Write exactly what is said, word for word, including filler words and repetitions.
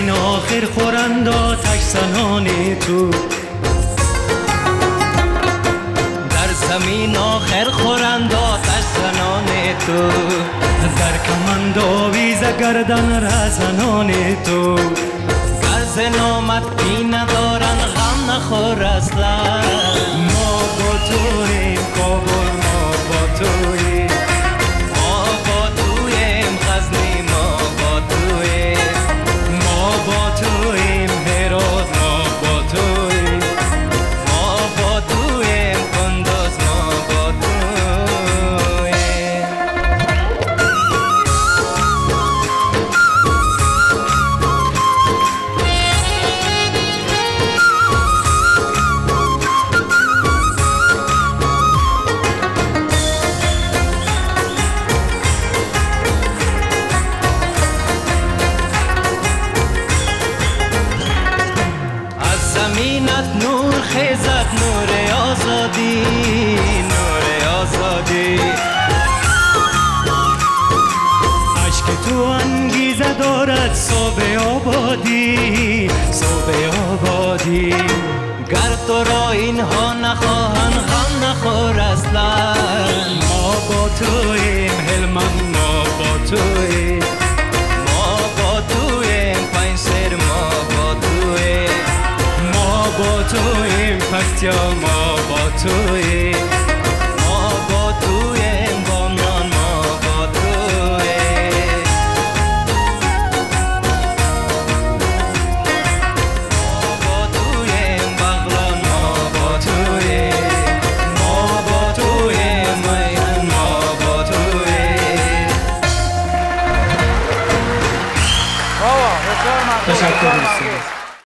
زمین آخر خورند آتش زنان تو، در زمین آخر خورند آتش زنان تو، در کمند آویز گردن رزنان تو، گرز نامت بی ندارن غم نخور اصلا. ما با تویم کابل، ما با تویم، ما با تویم غزنی، ما با تویم، ما با تویم هرات، ما با تویم، ما با تویم کندوز، ما با تویم. زمینت نور خیزد، نور آزادی، نور آزادی. عشق تو انگیزه دارد صبح آبادی، صبح آبادی. گر تو را اینها نخواهن غم نخور اصلا. ما با تویم هلمند، ما با تویم، ما با تویم پنجشیر، ما با تویم، ما با تویم پکتیا، ما با تویم، ما با تویم بامنان، ما با تویم، ما با تویم بغلان، ما با تویم، ما با تویم میهن، ما با تویم. تشکر.